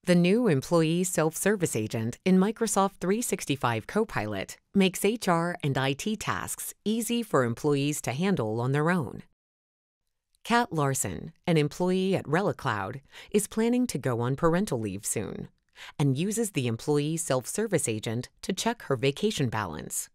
The new employee self-service agent in Microsoft 365 Copilot makes HR and IT tasks easy for employees to handle on their own. Kat Larson, an employee at ReliCloud, is planning to go on parental leave soon and uses the employee self-service agent to check her vacation balance.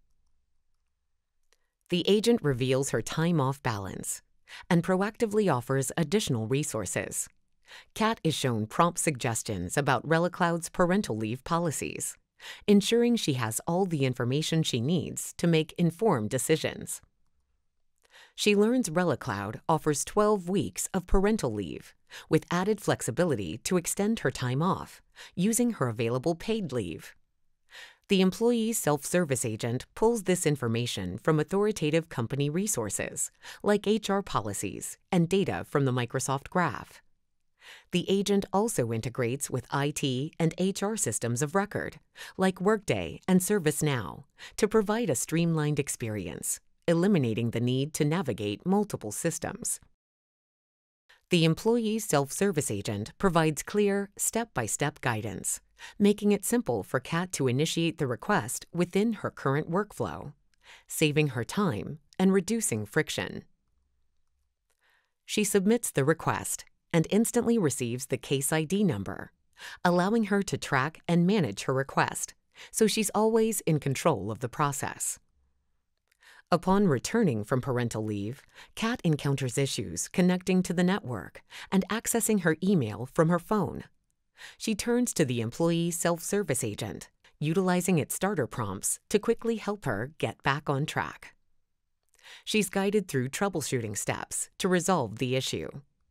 The agent reveals her time-off balance and proactively offers additional resources. Kat is shown prompt suggestions about ReliCloud's parental leave policies, ensuring she has all the information she needs to make informed decisions. She learns ReliCloud offers 12 weeks of parental leave, with added flexibility to extend her time off, using her available paid leave. The employee self-service agent pulls this information from authoritative company resources, like HR policies and data from the Microsoft Graph. The agent also integrates with IT and HR systems of record, like Workday and ServiceNow, to provide a streamlined experience, eliminating the need to navigate multiple systems. The employee self-service agent provides clear, step-by-step guidance, making it simple for Kat to initiate the request within her current workflow, saving her time and reducing friction. She submits the request and instantly receives the case ID number, allowing her to track and manage her request, so she's always in control of the process. Upon returning from parental leave, Kat encounters issues connecting to the network and accessing her email from her phone. She turns to the employee self-service agent, utilizing its starter prompts to quickly help her get back on track. She's guided through troubleshooting steps to resolve the issue.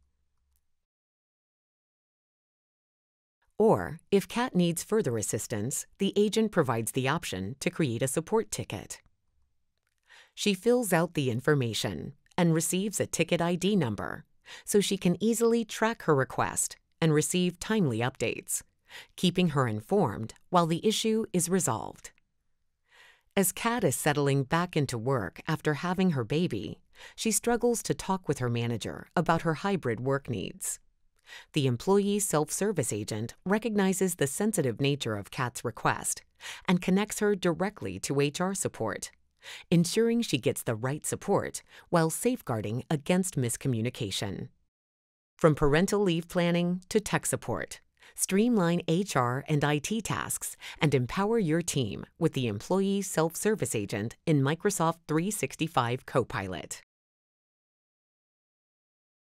Or, if Kat needs further assistance, the agent provides the option to create a support ticket. She fills out the information and receives a ticket ID number, so she can easily track her request and receive timely updates, keeping her informed while the issue is resolved. As Kat is settling back into work after having her baby, she struggles to talk with her manager about her hybrid work needs. The employee self-service agent recognizes the sensitive nature of Kat's request and connects her directly to HR support, ensuring she gets the right support while safeguarding against miscommunication. From parental leave planning to tech support, streamline HR and IT tasks and empower your team with the employee self-service agent in Microsoft 365 Copilot.